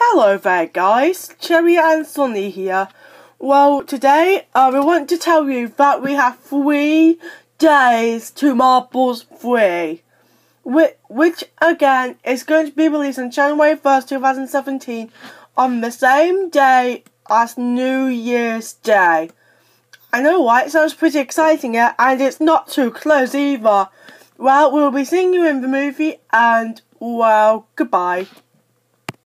Hello there guys, Cherry and Sunny here. Well, today we want to tell you that we have 3 days to Marbl3s III, which again is going to be released on January 1st, 2017 on the same day as New Year's Day. I know, right? It sounds pretty exciting, yeah? And it's not too close either. Well, we'll be seeing you in the movie and, well, goodbye.